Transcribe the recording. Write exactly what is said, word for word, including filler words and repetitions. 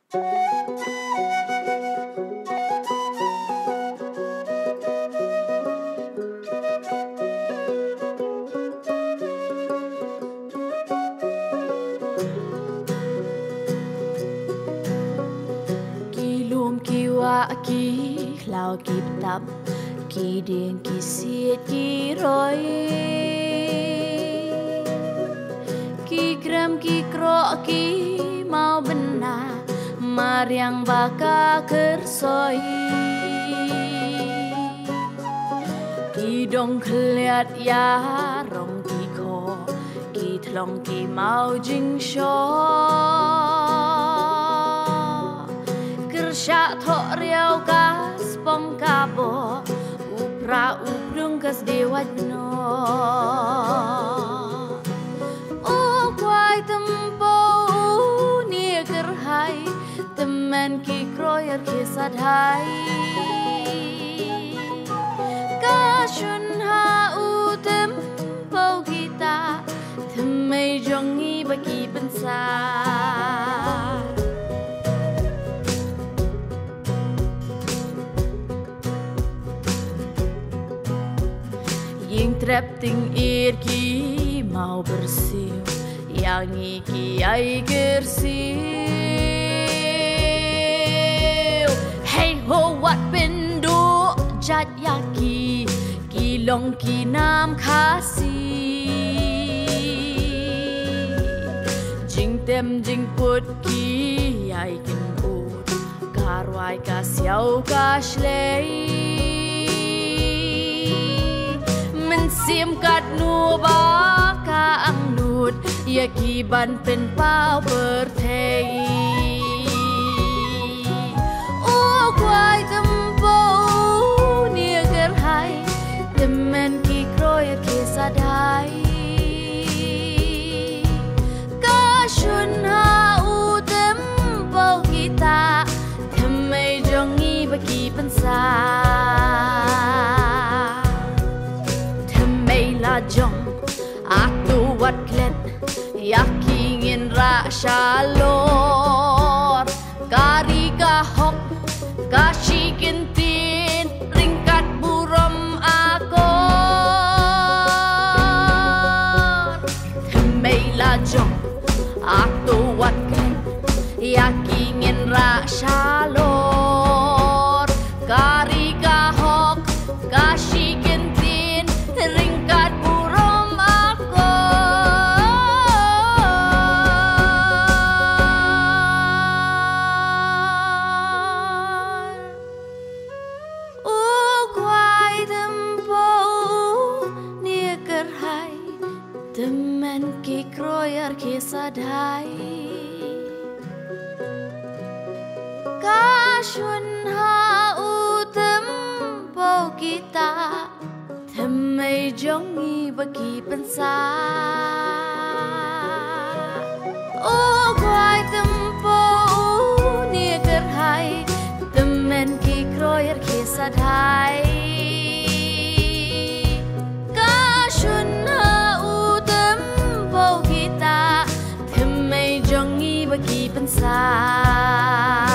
Ki klau ki tap ki ding ki siet ki roi ki gram ki kro ki mau bena mariang baka kersoi ki dong khliat ya rong ki kho ki thlong ki mau jing sho Sya thok riau kas pom kabo upra uprung kas dewat no oh kwai tempo ni kerhai teman ki kroyer ki sadhai kashun ha u tempo kita temai jongi bagi bensar Trap ting ir ki mau bersih yang iki ai gersiu hey ho what pindu jat yaki ki long ki nam khasi jing tem jing put ki ai kin put karwai ka siau ka shlei Sim kat nu ba ka ang nut ya ki ban pen pau berthei o kwai tempo ni ger hai temen ki kroy ki sadai ka shun ha u tempo kita temai jongi bagi pensa Jom aku wat klet yakingin ra shalor kari kahok kashikin tin ringkat burom akor Temela jom aku wat klet yakingin ra shalor kari kahok kashikin tin ringkat Teman ki kroyer ki sadai Kashun ha u tempo kita Temai jongi bagi pensa Oh kwai tempo ni kerhai Teman ki kroyer ki sadai Kashun jongi bagi pensa